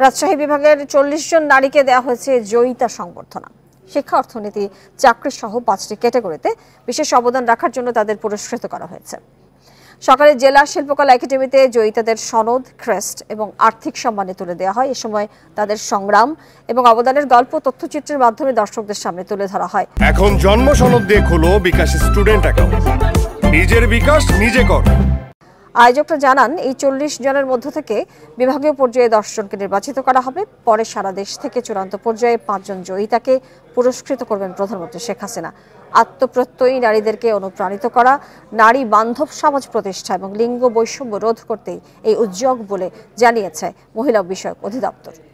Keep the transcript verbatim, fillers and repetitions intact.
রাজশাহী বিভাগের চল্লিশ জন নারীকে দেওয়া হয়েছে জয়িতা সংবর্ধনা। শিক্ষা, অর্থনীতি, চাকরি সহ পাঁচটি ক্যাটাগরিতে বিশেষ অবদান রাখার জন্য তাদের পুরস্কৃত করা হয়েছে। সকালে জেলা শিল্পকলা একাডেমিতে জয়িতাদের সনদ, ক্রেস্ট এবং আর্থিক সম্মানে তুলে দেওয়া হয়। এ সময় তাদের সংগ্রাম এবং অবদানের গল্প তথ্যচিত্রের মাধ্যমে দর্শকদের সামনে তুলে ধরা হয়। এখন জন্ম সনদ দিয়ে খোলো বিকাশ স্টুডেন্ট অ্যাকাউন্ট। নিজের বিকাশ নিজে কর। আয়োজকরা জানান, এই চল্লিশ জনের মধ্য থেকে বিভাগীয় পর্যায়ে দশ জনকে নির্বাচিত করা হবে। পরে সারা দেশ থেকে চূড়ান্ত পর্যায়ে পাঁচজন জয়িতাকে পুরস্কৃত করবেন প্রধানমন্ত্রী শেখ হাসিনা। আত্মপ্রত্যয়ী নারীদেরকে অনুপ্রাণিত করা, নারী বান্ধব সমাজ প্রতিষ্ঠা এবং লিঙ্গ বৈষম্য রোধ করতেই এই উদ্যোগ বলে জানিয়েছে মহিলা বিষয়ক অধিদপ্তর।